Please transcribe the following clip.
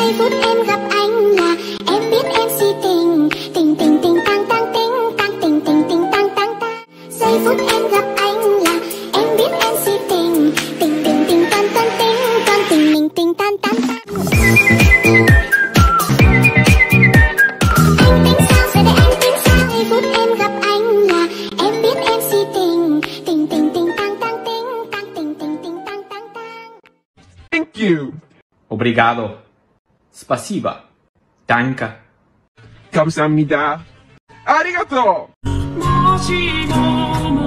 Giây phút em gặp anh là em biết em si tình. Tình tình tình tăng tăng tình tăng tình tình tình tăng tăng tăng. Giây phút em gặp anh là em biết em si tình. Tình tình tình tan tan tình tan tình mình tình tan tan tan. Anh tính sao giờ đây anh tính sao? Giây phút em gặp anh là em biết em si tình. Tình tình tình tăng tăng tình tăng tình tình tình tăng tăng tăng. Thank you. Obrigado. Спасибо. Danke. 감사합니다. 아리가또.